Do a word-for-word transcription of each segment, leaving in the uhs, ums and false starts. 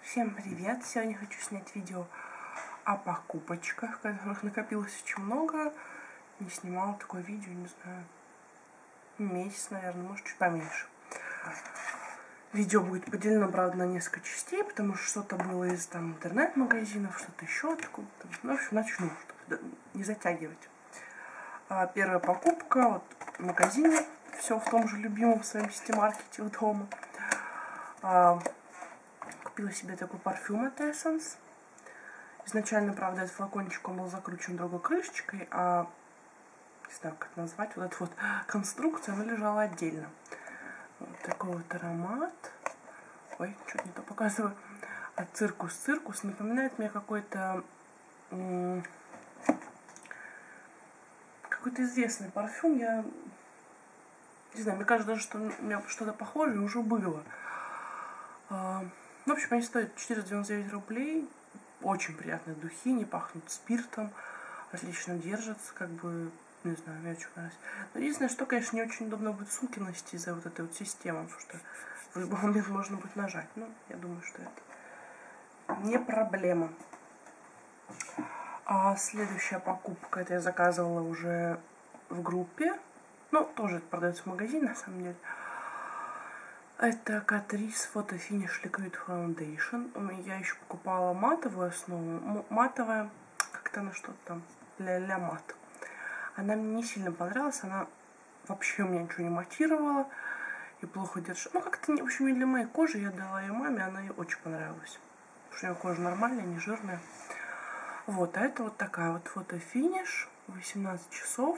Всем привет! Сегодня хочу снять видео о покупочках, которых накопилось очень много. Не снимала такое видео, не знаю, месяц, наверное, может чуть поменьше. Видео будет поделено, правда, на несколько частей, потому что что-то было из там интернет-магазинов, что-то еще откуда-то. Ну, в общем, начну, чтобы не затягивать. А первая покупка вот в магазине, все в том же любимом своем сити-маркете у дома. А, купила себе такой парфюм от Essence. Изначально, правда, этот флакончик он был закручен другой крышечкой, а не знаю, как это назвать, вот эта вот конструкция, она лежала отдельно. Вот такой вот аромат. Ой, что-то не то показываю. От Циркус Циркус. Напоминает мне какой-то какой-то известный парфюм. Я не знаю, мне кажется, даже, что у меня что-то похожее уже было. В общем, они стоят четыреста девяносто девять рублей. Очень приятные духи, не пахнут спиртом, отлично держатся, как бы, не знаю, мне очень понравилось. Но единственное, что, конечно, не очень удобно будет сумки носить из-за вот этой вот системы, потому что в любой момент можно будет нажать. Но я думаю, что это не проблема. А следующая покупка, это я заказывала уже в группе. Ну, тоже это продается в магазине, на самом деле. Это Catrice Photo Finish Liquid Foundation. Я еще покупала матовую основу. Матовая, как-то она что-то там, ля-ля мат. Она мне не сильно понравилась. Она вообще у меня ничего не матировала. И плохо держит. Ну, как-то, в общем, не для моей кожи. Я дала ее маме, она ей очень понравилась. Потому что у нее кожа нормальная, не жирная. Вот, а это вот такая вот Photo Finish. восемнадцать часов.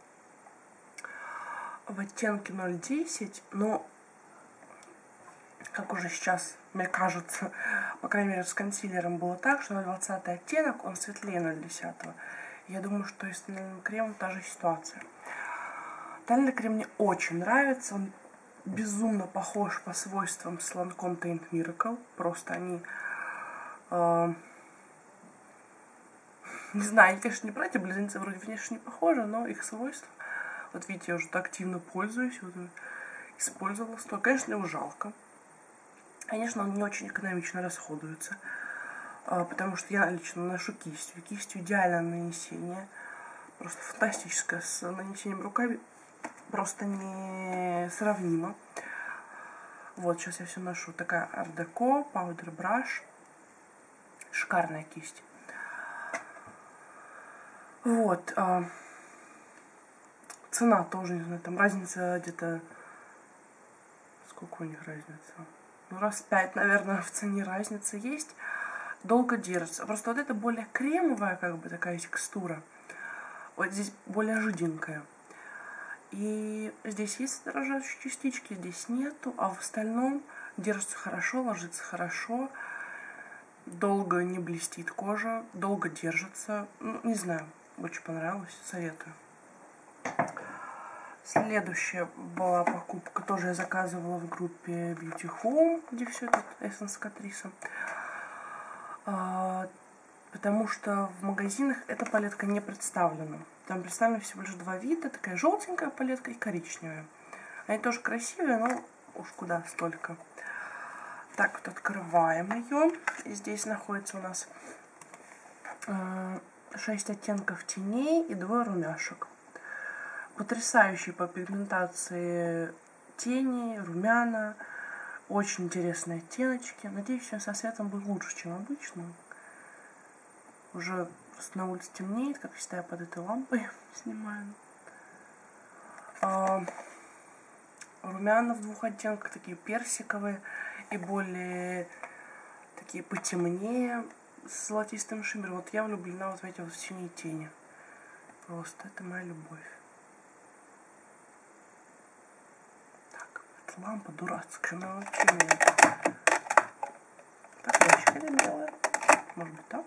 В оттенке ноль десять. Но как уже сейчас, мне кажется, по крайней мере, с консилером было так, что на двадцатый оттенок он светлее ноль десять. Я думаю, что и с тональным кремом та же ситуация. Тональный крем мне очень нравится. Он безумно похож по свойствам с Lancome Tint Miracle. Просто они... Э, не знаю, они, конечно, не братья, близнецы вроде внешне не похожи, но их свойства... Вот видите, я уже активно пользуюсь. Вот, использовала сто. Конечно, его жалко. Конечно, он не очень экономично расходуется, потому что я лично ношу кистью. Кистью идеальное нанесение, просто фантастическое, с нанесением руками просто несравнимо. Вот, сейчас я все ношу. Такая Art Deco, Powder Brush. Шикарная кисть. Вот. А, цена тоже, не знаю, там разница где-то... Сколько у них разница? Ну, раз пять, наверное, в цене разница есть. Долго держится. Просто вот это более кремовая, как бы, такая текстура. Вот здесь более жиденькая. И здесь есть дорожащие частички, здесь нету. А в остальном держится хорошо, ложится хорошо. Долго не блестит кожа. Долго держится. Ну, не знаю, очень понравилось. Советую. Следующая была покупка, тоже я заказывала в группе Beauty Home, где все это Essence Catrice. А, потому что в магазинах эта палетка не представлена. Там представлены всего лишь два вида, такая желтенькая палетка и коричневая. Они тоже красивые, но уж куда столько. Так, вот открываем ее. И здесь находится у нас шесть оттенков теней и двое румяшек. Потрясающие по пигментации тени, румяна. Очень интересные оттеночки. Надеюсь, все со светом будет лучше, чем обычно. Уже просто на улице темнеет, как всегда я под этой лампой снимаю. А, румяна в двух оттенках, такие персиковые и более такие потемнее, с золотистым шиммером. Вот я влюблена вот в эти вот синие тени. Просто это моя любовь. Лампа дурацкая, она вообще не... Так, ручка это белая. Может быть так?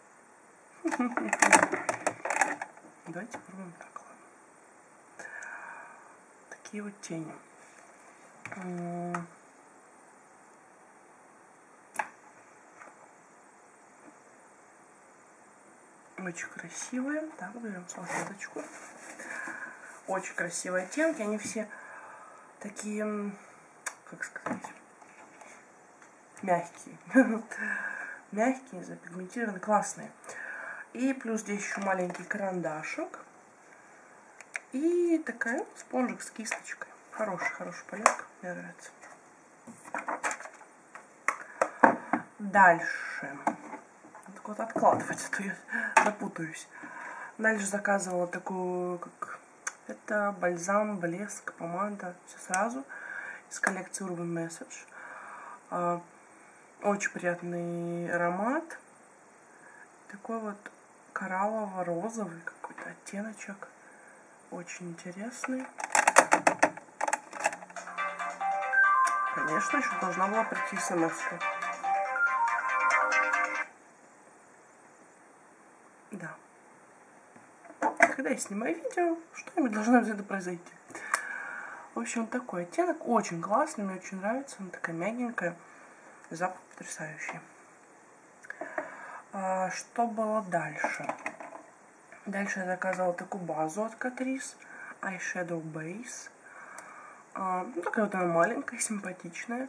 Давайте попробуем так, ладно. Такие вот тени. Очень красивые. Так, берем салфеточку. Очень красивые оттенки. Они все такие, как сказать, мягкие. Мягкие, запигментированные, классные. И плюс здесь еще маленький карандашик. И такая спонжик с кисточкой. Хорошая, хорошая палетка, мне нравится. Дальше. Так вот откладывать, а то я запутаюсь. Дальше заказывала такую, как... Это бальзам, блеск, помада. Все сразу. Из коллекции Urban Message. Очень приятный аромат. Такой вот кораллово-розовый какой-то оттеночек. Очень интересный. Конечно, еще должна была прийти смс-ка. Да. Когда я снимаю видео, что-нибудь должно где-то произойти. В общем, такой оттенок. Очень классный, мне очень нравится. Она такая мягенькая. Запах потрясающий. А, что было дальше? Дальше я заказала такую базу от Catrice. Eyeshadow Base. А, ну, такая вот она маленькая, симпатичная.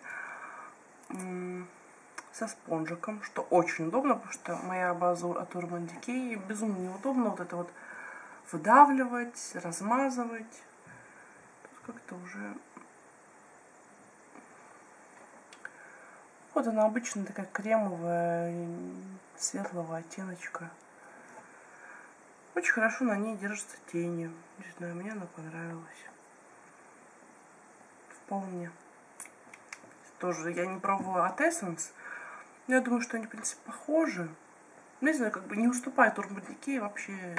Со спонжиком, что очень удобно, потому что моя база от Urban Decay безумно неудобно вот это вот выдавливать, размазывать. Как-то уже... Вот она обычно такая кремовая, светлого оттеночка. Очень хорошо на ней держатся тени. Не знаю, мне она понравилась. Вполне. Тоже я не пробовала от Essence. Я думаю, что они, в принципе, похожи. Не знаю, как бы не уступает Urban Decay вообще.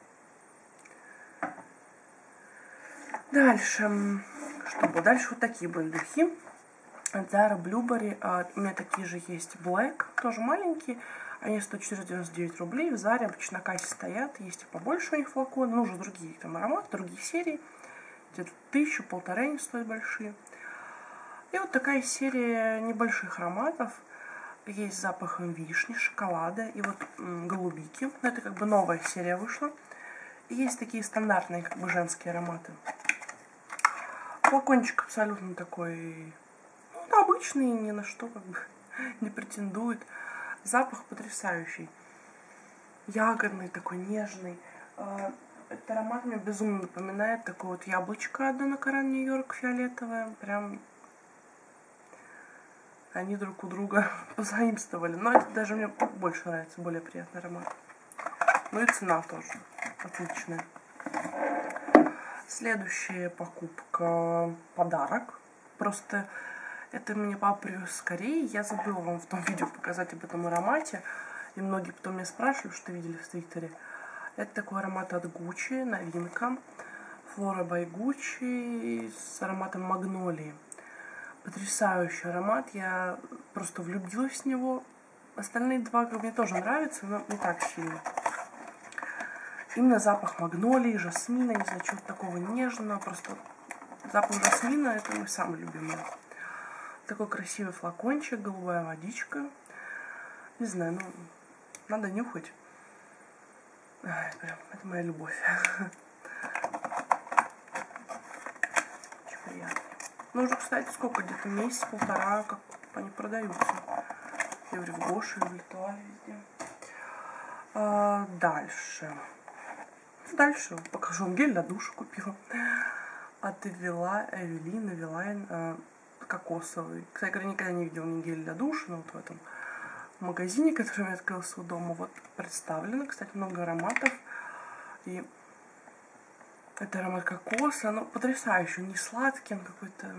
Дальше. Что было? Дальше вот такие были духи. От Zara Blueberry. А, у меня такие же есть Black. Тоже маленькие. Они стоят четыреста девяносто девять рублей. В Заре обычно на кассе стоят. Есть и побольше у них флаконы. Ну, уже другие там ароматы, другие серии. Где-то тысячу, полторы они стоят большие. И вот такая серия небольших ароматов. Есть с запахом вишни, шоколада и вот м, голубики. Это как бы новая серия вышла. И есть такие стандартные как бы женские ароматы. Флакончик абсолютно такой, ну, обычный, ни на что как бы не претендует. Запах потрясающий. Ягодный, такой нежный. Этот аромат мне безумно напоминает такое вот яблочко от Donna Karan Нью-Йорк фиолетовое. Прям они друг у друга позаимствовали. Но это даже мне больше нравится, более приятный аромат. Ну и цена тоже отличная. Следующая покупка — подарок. Просто это мне папа привез с Кореи. Я забыла вам в том видео показать об этом аромате. И многие потом меня спрашивали, что видели в Твиттере. Это такой аромат от Gucci, новинка. Flora by Gucci с ароматом магнолии. Потрясающий аромат. Я просто влюбилась в него. Остальные два мне тоже нравятся, но не так сильно. Именно запах магнолии, жасмина, не знаю, чего-то такого нежного. Просто запах жасмина — это мой самый любимый. Такой красивый флакончик, голубая водичка. Не знаю, ну, надо нюхать. Ай, прям, это моя любовь. Очень приятно. Ну, уже, кстати, сколько, где-то месяц-полтора, как они продаются. И в Гоше, и в Литуале, везде. А, дальше. Дальше покажу вам гель для душа купила. От Эвела, Эвелин, Эвелайн, э, кокосовый. Кстати, я никогда не видела ни гель для душа, но вот в этом магазине, который у меня открылся у дома, вот представлено, кстати, много ароматов. И это аромат кокоса, но потрясающий, не сладкий, он какой-то...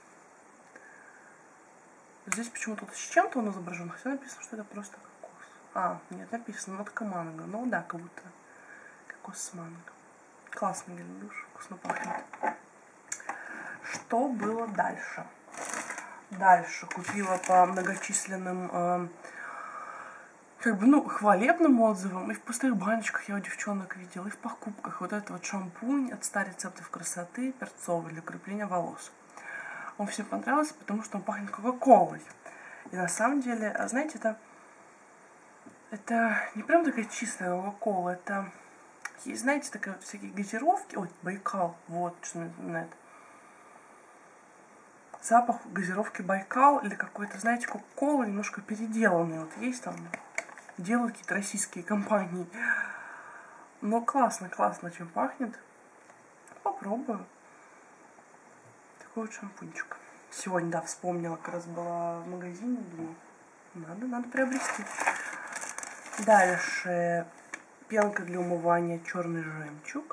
Здесь почему-то с чем-то он изображен, хотя написано, что это просто кокос. А, нет, написано нотка манго. Ну да, как будто кокос с манго. Классный гель для душа, вкусно пахнет. Что было дальше? Дальше купила по многочисленным, э, как бы, ну, хвалебным отзывам. И в пустых баночках я у девчонок видела, и в покупках. Вот этот вот шампунь от ста рецептов красоты, перцовый, для укрепления волос. Он всем понравился, потому что он пахнет кока-колой. И на самом деле, знаете, это, это не прям такая чистая кока-кола, это, есть, знаете, такая вот всякие газировки. Ой, Байкал, вот что напоминает. запах газировки Байкал или какой-то, знаете, кока-кола немножко переделанный. Вот есть там, делают какие-то российские компании. Но классно, классно чем пахнет. Попробую. Такой вот шампунчик. Сегодня, да, вспомнила, как раз была в магазине, думаю, надо, надо приобрести. Дальше пенка для умывания черный жемчуг.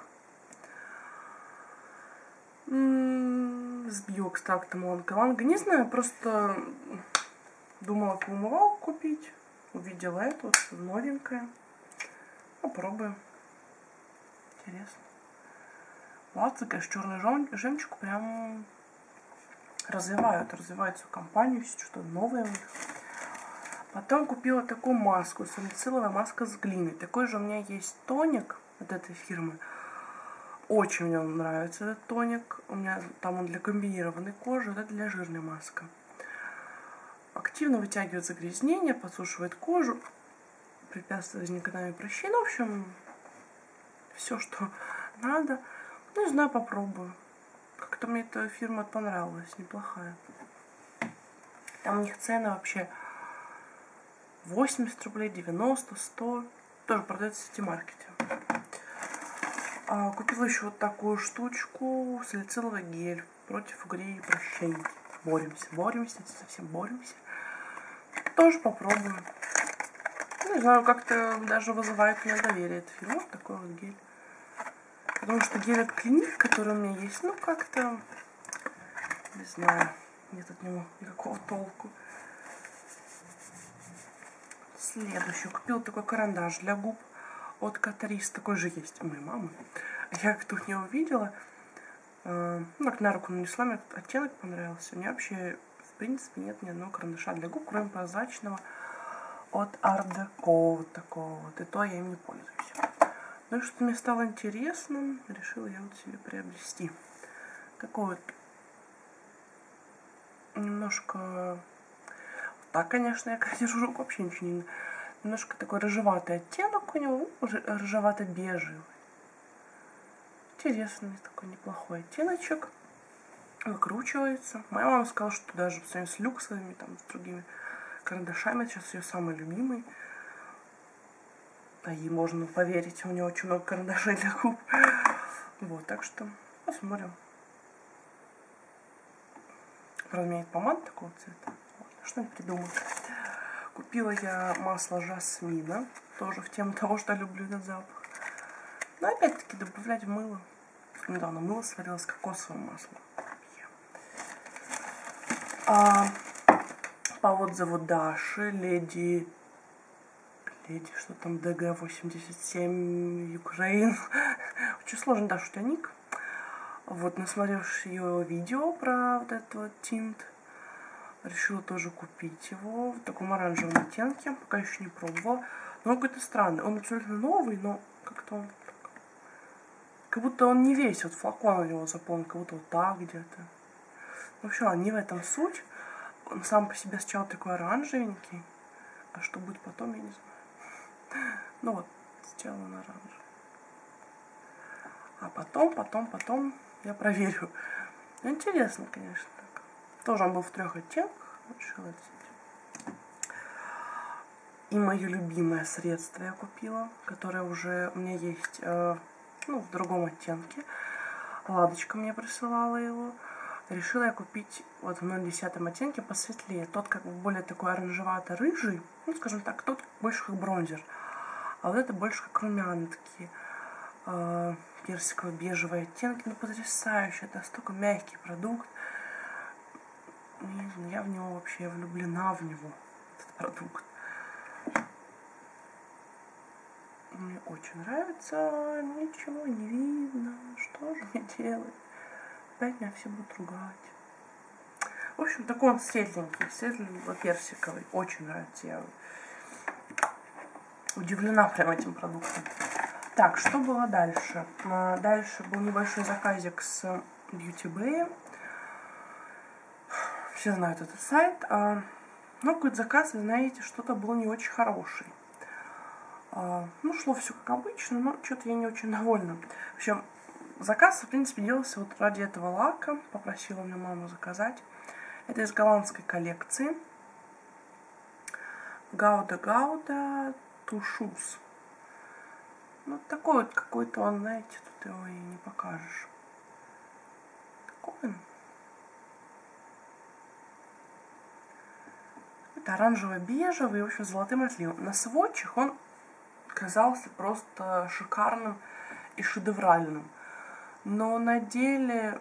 М-м, с биоэкстрактом иланга-иланга. Не знаю, просто думала какую умывалку купить. Увидела эту, вот, новенькая. Попробуем. Интересно. Ладно, конечно, черный жемчуг прям развивают, развивают свою компанию, что-то новое у них. Потом купила такую маску, салициловая маска с глиной. Такой же у меня есть тоник от этой фирмы. Очень мне нравится этот тоник. У меня там он для комбинированной кожи, это для жирной маски. Активно вытягивает загрязнения, подсушивает кожу, препятствует возникновению прыщей. Ну, в общем, все, что надо. Ну, не знаю, попробую. Как-то мне эта фирма понравилась, неплохая. Там у них цены вообще восемьдесят рублей, девяносто, сто. Тоже продается в сити-маркете. А, купила еще вот такую штучку, салициловый гель против угрей и прыщей. Боремся, боремся, совсем боремся. Тоже попробую. Не знаю, как-то даже вызывает у меня доверие эта фирма. Вот такой вот гель. Потому что гель от Клиник, который у меня есть, ну как-то, не знаю, нет от него никакого толку. Следующий. Купила такой карандаш для губ от Катарис. Такой же есть у моей мамы. Я как-то у нее увидела. Ну, как на руку нанесла, мне этот оттенок понравился. У меня вообще, в принципе, нет ни одного карандаша для губ, кроме прозрачного от Art Deco. Вот такого вот. И то я им не пользуюсь. Ну и что мне стало интересно, решила я вот себе приобрести. Такой вот немножко... Так, конечно, я как держу руку, вообще ничего не... Немножко такой рыжеватый оттенок у него, рыжевато-бежевый. Интересный такой неплохой оттеночек. Выкручивается. Моя мама сказала, что даже по сравнению с люксовыми, там, с другими карандашами, сейчас ее самый любимый. А ей можно поверить, у нее очень много карандашей для губ. Вот, так что посмотрим. Правда, у меня есть помада такого цвета. Что-нибудь придумаю. Купила я масло жасмина. Тоже в тему того, что я люблю этот запах. Но опять-таки добавлять в мыло. Недавно мыло сварила с кокосовым маслом. А, по отзыву Даши, леди... Леди, что там, ди джи восемьдесят семь, Украин. Очень сложно, Даша, у тебя ник. Вот, насмотревшись ее видео про вот этот вот тинт, решила тоже купить его в таком оранжевом оттенке. Пока еще не пробовала. Но он какой-то странный. Он абсолютно новый, но как-то он... Как будто он не весь. Вот флакон у него заполнен, как будто вот так где-то. В общем, не в этом суть. Он сам по себе сначала такой оранжевенький. А что будет потом, я не знаю. Ну вот, сначала он оранжевый. А потом, потом, потом я проверю. Ну, интересно, конечно, так. Тоже он был в трех оттенках. Решила взять. И мое любимое средство я купила, которое уже у меня есть, э, ну, в другом оттенке. Ладочка мне присылала его. Решила я купить вот в ноль десятом оттенке посветлее. Тот как бы более такой оранжевато-рыжий. Ну, скажем так, тот больше как бронзер. А вот это больше как румяна такие. Э, персиково-бежевые оттенки. Ну, потрясающе. Это столько мягкий продукт. Я в него вообще влюблена в него. Этот продукт. Мне очень нравится. Ничего не видно. Что же мне делать? Опять меня все будут ругать. В общем, такой он светленький. Светло-персиковый. Очень нравится. Я удивлена прям этим продуктом. Так, что было дальше? Дальше был небольшой заказик с Beauty Bay. Все знают этот сайт. Но какой-то заказ, вы знаете, что-то был не очень хороший. Ну, шло все как обычно, но что-то я не очень довольна. В общем, заказ, в принципе, делался вот ради этого лака. Попросила меня маму заказать. Это из голландской коллекции. Гауда Гауда Тушус. Ну, такой вот какой-то он, знаете, тут его и не покажешь. Такой он. Это оранжево-бежевый, в общем, с золотым отливом. На сводчах он казался просто шикарным и шедевральным. Но на деле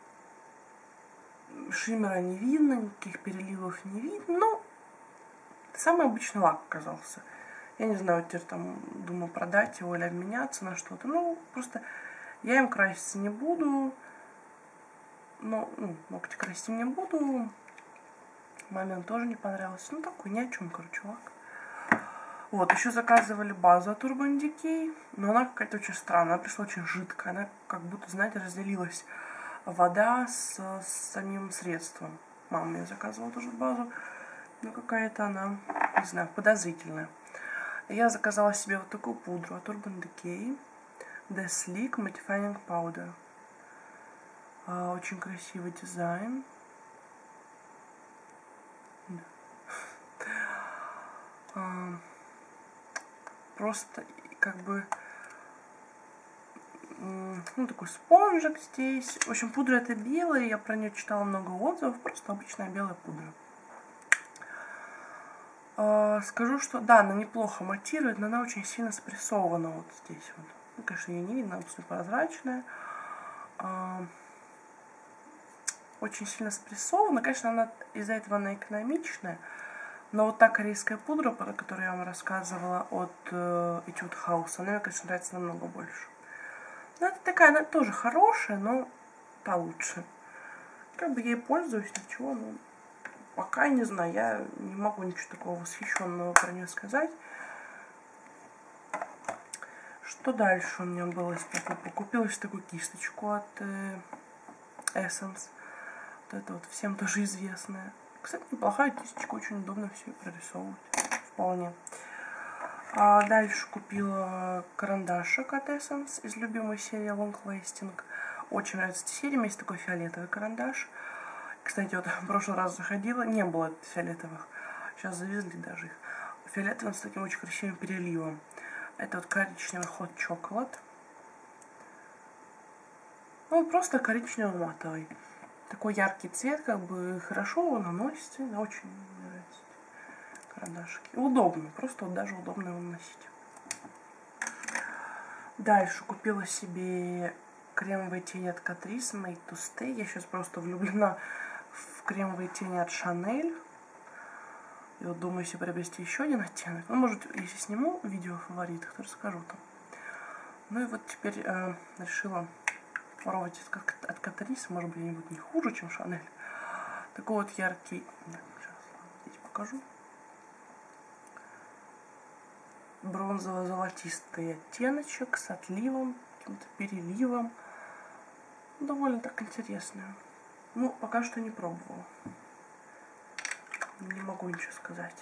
шиммера не видно, никаких переливов не видно. Ну, самый обычный лак оказался. Я не знаю, теперь там думаю продать его или обменяться на что-то. Ну, просто я им краситься не буду. Но, ну, ногти красить не буду. Маме он тоже не понравился. Ну, такой ни о чем, короче, лак. Вот, еще заказывали базу от Urban Decay. Но она какая-то очень странная. Она пришла очень жидкая. Она как будто, знаете, разделилась вода с, с самим средством. Мама мне заказывала тоже базу. Но какая-то она, не знаю, подозрительная. Я заказала себе вот такую пудру от Urban Decay. The Sleek Mattifying Powder. А, очень красивый дизайн. Да. А, просто как бы ну, такой спонжик здесь. В общем, пудра эта белая. Я про нее читала много отзывов. Просто обычная белая пудра. Скажу, что да, она неплохо матирует, но она очень сильно спрессована вот здесь вот. Ну, конечно, ее не видно, она просто прозрачная. Очень сильно спрессована. Конечно, она из-за этого она экономичная. Но вот та корейская пудра, про которую я вам рассказывала от Etude House, она мне, конечно, нравится намного больше. Ну, это такая, она тоже хорошая, но та лучше. Как бы я ей пользуюсь, ничего, ну... Пока не знаю, я не могу ничего такого восхищенного про нее сказать. Что дальше у меня было из покупок? Купила такую кисточку от э, Essence. Вот это вот всем тоже известная. Кстати, неплохая кисточка, очень удобно все прорисовывать. Вполне. А дальше купила карандашик от Essence из любимой серии Long Lasting. Очень нравится эта серия. У меня есть такой фиолетовый карандаш. Кстати, вот в прошлый раз заходила, не было фиолетовых. Сейчас завезли даже их. Фиолетовый с таким очень красивым переливом. Это вот коричневый Hot Chocolate. Ну, просто коричнево-матовый. Такой яркий цвет, как бы хорошо наносится. Очень нравится карандашики. Удобно, просто вот даже удобно его носить. Дальше купила себе кремовые тени от Catrice Made to Stay. Я сейчас просто влюблена в кремовые тени от Chanel. И вот думаю себе приобрести еще один оттенок. Ну, может, если сниму видео о фаворитах, то расскажу там. Ну и вот теперь э, решила попробовать от Catrice. Может быть, они будут не хуже, чем Chanel. Такой вот яркий... Сейчас здесь покажу. Бронзово-золотистый оттеночек с отливом, каким-то переливом. Довольно так интересно. Ну, пока что не пробовала. Не могу ничего сказать.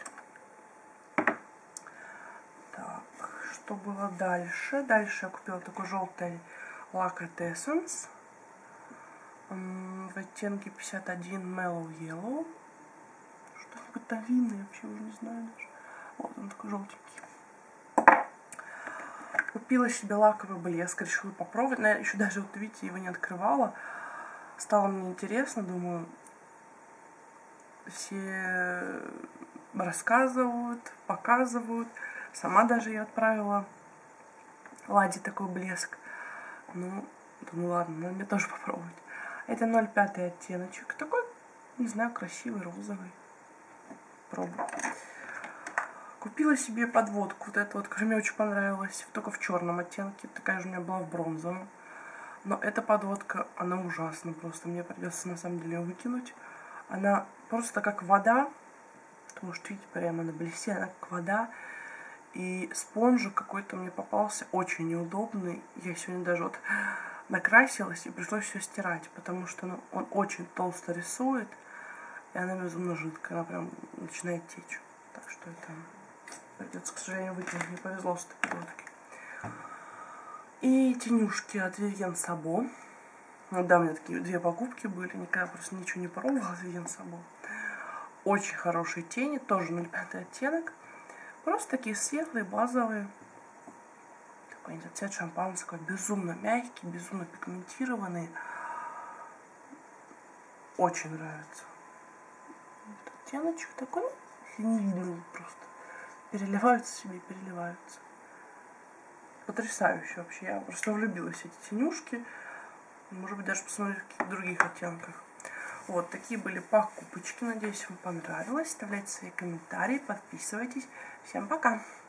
Так, что было дальше? Дальше я купила такой желтый лак от Essence. В оттенке пятьдесят один Mellow Yellow. Что-нибудь тавинное, вообще уже не знаю даже. Вот он такой желтенький. Купила себе лаковый блеск, решила попробовать. Но я еще даже, вот видите, его не открывала. Стало мне интересно, думаю, все рассказывают, показывают. Сама даже я отправила Ладе такой блеск. Ну, думаю, ладно, надо мне тоже попробовать. Это ноль пять оттеночек. Такой, не знаю, красивый, розовый. Пробую. Купила себе подводку. Вот эту вот, которая мне очень понравилась. Только в черном оттенке. Такая же у меня была в бронзовом. Но эта подводка, она ужасна просто. Мне придется на самом деле ее выкинуть. Она просто как вода. Потому что, видите, прямо на блеске. Она как вода. И спонжик какой-то мне попался очень неудобный. Я сегодня даже вот накрасилась и пришлось все стирать. Потому что ну, он очень толсто рисует. И она безумно жидкая. Она прям начинает течь. Так что это придется, к сожалению, выкинуть. Не повезло с этой подводкой. И тенюшки от Vivienne Sabo. Ну да, у меня такие две покупки были, никогда просто ничего не пробовала с Венсабо. Очень хорошие тени, тоже ноль пять оттенок. Просто такие светлые, базовые. Такой, не знаю, цвет шампанского, безумно мягкий, безумно пигментированный. Очень нравится. Вот оттеночек такой, ну, не видно просто. Переливаются себе, переливаются. Потрясающе вообще. Я просто влюбилась в эти тенюшки. Может быть, даже посмотреть в каких-то других оттенках. Вот такие были покупочки. Надеюсь, вам понравилось. Оставляйте свои комментарии, подписывайтесь. Всем пока!